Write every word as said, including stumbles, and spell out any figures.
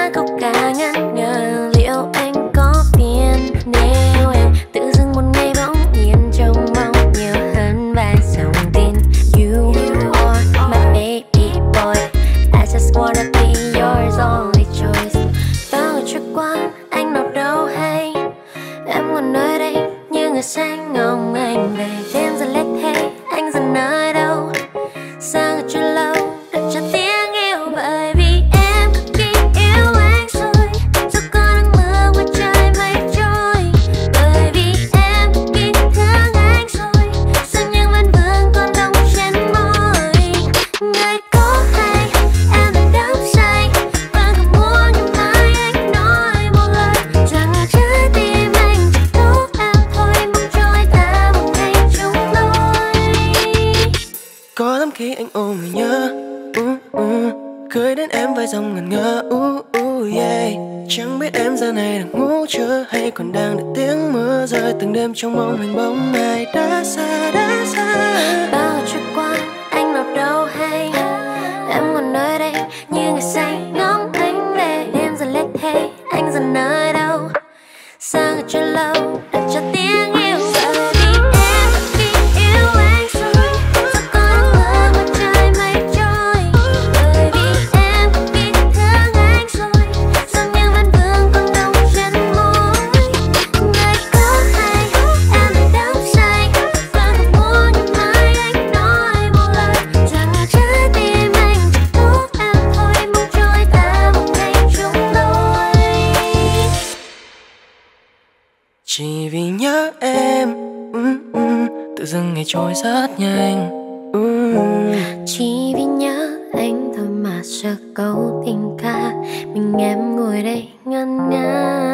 khúc ca ngắn ngờ, liệu anh có phiền nếu em tự dưng một ngày bỗng nhiên trông mong nhiều hơn vài dòng tin. You are my baby boy, I just wanna be yours only choice. Bao ngày trôi qua anh đâu đâu hay, em còn nơi đây như người xanh ngóng anh về. Đêm dần lết thế anh dần nơi đâu, sao người chưa lâu đợi cho tiếng yêu. Bởi vì em cực kỳ yêu anh rồi, dù có nắng mưa ngoài trời mây trôi. Bởi vì em cực kỳ thương anh rồi, dường như vẫn vương còn đông trên môi. Người có hay em đang đắm say, và không muốn ngày mai anh nói một lời rằng trái tim anh chỉ có em thôi, mong trôi ta một ngày chung đôi. Có lắm khi anh ôm mình nhớ, uh, uh, cười đến em vài dòng ngẩn ngơ, uh, uh, yeah. Chẳng biết em giờ này đang ngủ chưa hay còn đang đợi tiếng mưa rơi. Từng đêm trong mong hình bóng ai đã xa đã xa. Bao ngày trôi qua anh đâu đâu hay, em còn nơi đây như người say ngóng anh về. Đêm dần lết thế anh dần nơi đâu, sao người chưa lâu đợi cho tiếng yêu. Bởi vì em cực kỳ yêu anh rồi, dù có nắng mưa ngoài trời mây trôi. Bởi vì em cực kỳ thương anh rồi, dường như vẫn vương còn đông trên môi. Người có hay em đang đắm say, và không muốn ngày mai anh nói một lời rằng trái tim anh chỉ có em thôi, mong trôi ta một ngày chung đôi. Chỉ vì nhớ em, uh, uh, tự dưng ngày trôi rất nhanh, uh. Chỉ vì nhớ anh thôi mà sợ câu tình ca, mình em ngồi đây ngân nga.